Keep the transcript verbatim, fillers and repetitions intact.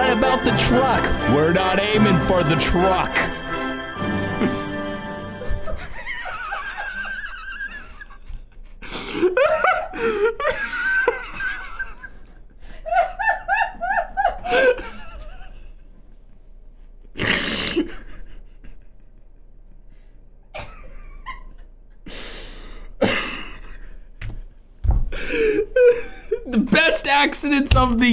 What about the truck? We're not aiming for the truck. The best accidents of the